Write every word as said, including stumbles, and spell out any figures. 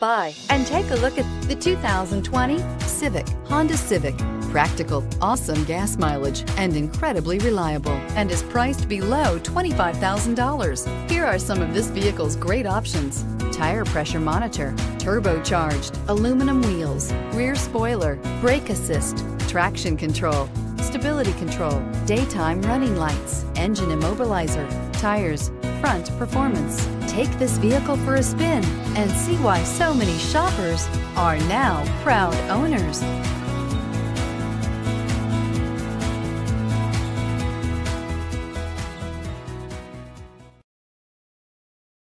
by and take a look at the two thousand twenty Civic, Honda Civic. Practical, awesome gas mileage, and incredibly reliable, and is priced below twenty-five thousand dollars. Here are some of this vehicle's great options: tire pressure monitor, turbocharged, aluminum wheels, rear spoiler, brake assist, traction control, stability control, daytime running lights, engine immobilizer, tires, front performance. Take this vehicle for a spin and see why so many shoppers are now proud owners.